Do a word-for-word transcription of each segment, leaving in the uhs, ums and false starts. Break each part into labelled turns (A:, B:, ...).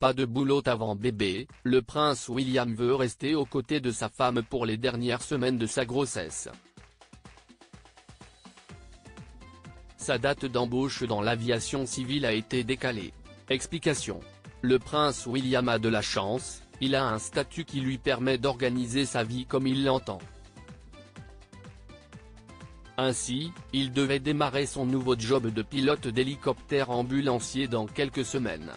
A: Pas de boulot avant bébé, le prince William veut rester aux côtés de sa femme pour les dernières semaines de sa grossesse. Sa date d'embauche dans l'aviation civile a été décalée. Explication. Le prince William a de la chance, il a un statut qui lui permet d'organiser sa vie comme il l'entend. Ainsi, il devait démarrer son nouveau job de pilote d'hélicoptère ambulancier dans quelques semaines.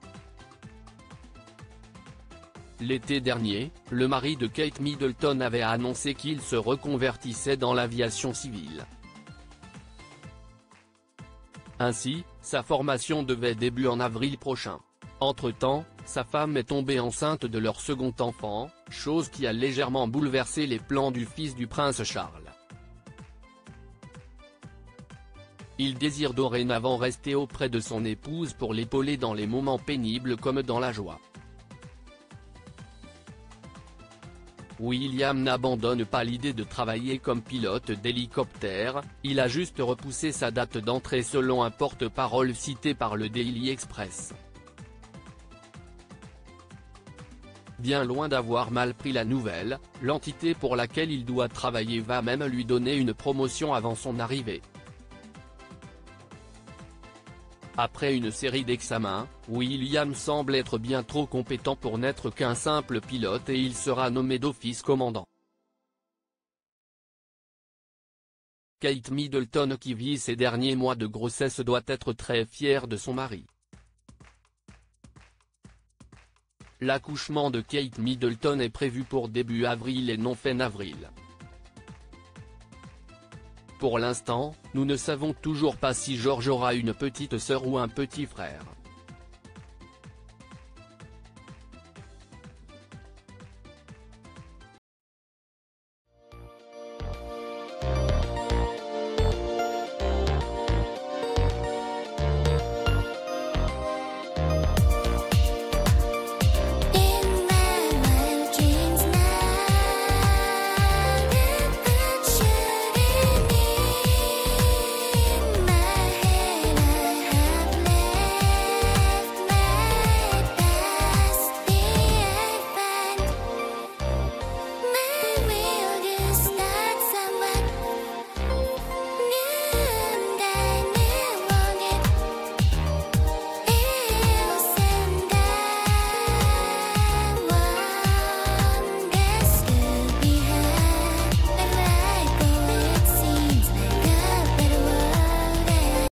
A: L'été dernier, le mari de Kate Middleton avait annoncé qu'il se reconvertissait dans l'aviation civile. Ainsi, sa formation devait débuter en avril prochain. Entre-temps, sa femme est tombée enceinte de leur second enfant, chose qui a légèrement bouleversé les plans du fils du prince Charles. Il désire dorénavant rester auprès de son épouse pour l'épauler dans les moments pénibles comme dans la joie. William n'abandonne pas l'idée de travailler comme pilote d'hélicoptère, il a juste repoussé sa date d'entrée selon un porte-parole cité par le Daily Express. Bien loin d'avoir mal pris la nouvelle, l'entité pour laquelle il doit travailler va même lui donner une promotion avant son arrivée. Après une série d'examens, William semble être bien trop compétent pour n'être qu'un simple pilote et il sera nommé d'office commandant. Kate Middleton qui vit ses derniers mois de grossesse doit être très fière de son mari. L'accouchement de Kate Middleton est prévu pour début avril et non fin avril. Pour l'instant, nous ne savons toujours pas si George aura une petite sœur ou un petit frère.